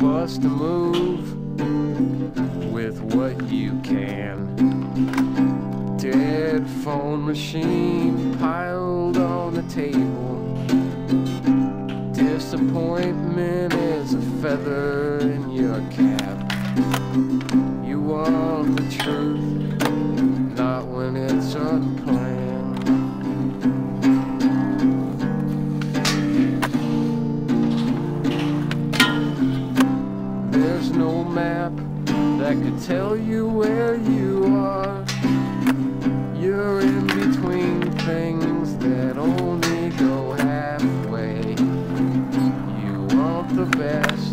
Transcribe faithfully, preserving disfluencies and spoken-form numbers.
bust a move with what you can. Dead phone machine piled on the table. Disappointment is a feather in your cap. You want the truth, not when it's unplanned. There's no map that could tell you where you are. You're in between things that only go halfway. You want the best,